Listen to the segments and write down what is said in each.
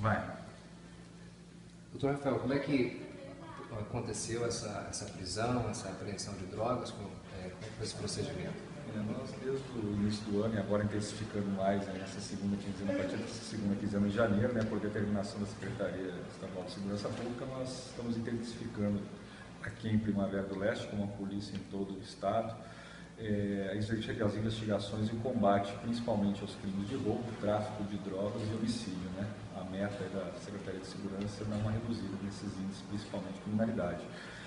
Vai. Doutor Rafael, como é que aconteceu essa prisão, essa apreensão de drogas, como foi esse procedimento? Nós, desde o início do ano, e agora intensificando mais nessa segunda quinzena, a partir dessa segunda quinzena de janeiro, por determinação da Secretaria Estadual de Segurança Pública, nós estamos intensificando aqui em Primavera do Leste, como a polícia em todo o estado, as investigações e o combate, principalmente aos crimes de roubo, tráfico de drogas e homicídio. A meta da Secretaria de Segurança é dar uma reduzida nesses índices, principalmente criminalidade.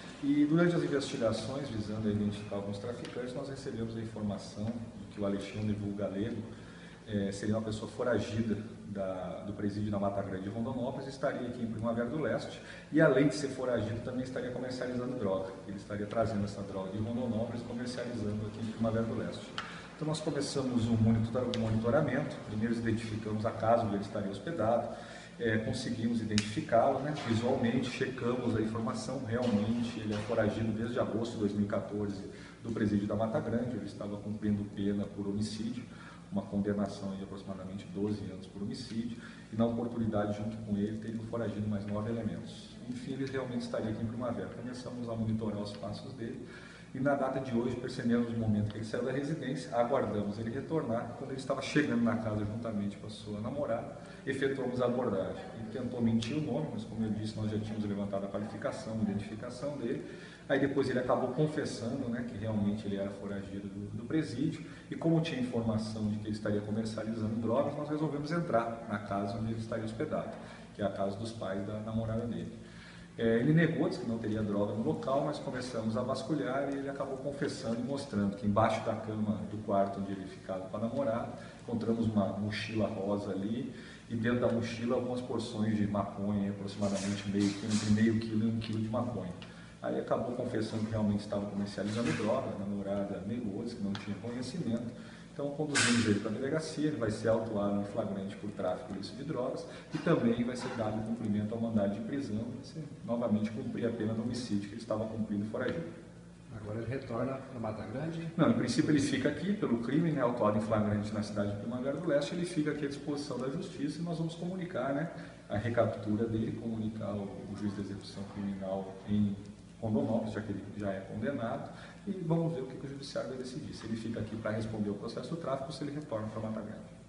E durante as investigações, visando identificar alguns traficantes, nós recebemos a informação de que o Alexandre Vulgo Galego seria uma pessoa foragida do presídio da Mata Grande de Rondonópolis, estaria aqui em Primavera do Leste e, além de ser foragido, também estaria comercializando droga. Ele estaria trazendo essa droga de Rondonópolis e comercializando aqui em Primavera do Leste. Então nós começamos um monitoramento, primeiro identificamos a casa onde ele estaria hospedado, conseguimos identificá-lo visualmente, checamos a informação, realmente ele é foragido desde agosto de 2014 do presídio da Mata Grande, ele estava cumprindo pena por homicídio, uma condenação de aproximadamente 12 anos por homicídio, e na oportunidade, junto com ele, teriam foragido mais 9 elementos. Enfim, ele realmente estaria aqui em Primavera. Começamos a monitorar os passos dele, e na data de hoje, percebemos no momento que ele saiu da residência, aguardamos ele retornar. Quando ele estava chegando na casa juntamente com a sua namorada, efetuamos a abordagem. Ele tentou mentir o nome, mas como eu disse, nós já tínhamos levantado a qualificação, a identificação dele. Aí depois ele acabou confessando que realmente ele era foragido do presídio, e como tinha informação de que ele estaria comercializando drogas, nós resolvemos entrar na casa onde ele estaria hospedado, que é a casa dos pais da namorada dele. Ele negou, disse que não teria droga no local, mas começamos a vasculhar e ele acabou confessando e mostrando que embaixo da cama do quarto onde ele ficava com a namorada, encontramos uma mochila rosa ali, e dentro da mochila algumas porções de maconha, aproximadamente entre meio quilo e 1 quilo de maconha. Aí acabou confessando que realmente estava comercializando droga, a namorada negou, disse que não tinha conhecimento. Então conduzimos ele para a delegacia, ele vai ser autuado em flagrante por tráfico ilícito de drogas e também vai ser dado cumprimento ao mandado de prisão, vai ser novamente cumprir a pena do homicídio que ele estava cumprindo foragido. Agora ele retorna para Mata Grande? Não, em princípio ele fica aqui pelo crime, autuado em flagrante na cidade de Primavera do Leste, ele fica aqui à disposição da justiça e nós vamos comunicar a recaptura dele, comunicar o juiz de execução criminal em Rondonópolis, já que ele já é condenado, e vamos ver o que o judiciário vai decidir, se ele fica aqui para responder o processo do tráfico ou se ele retorna para Mata Grande.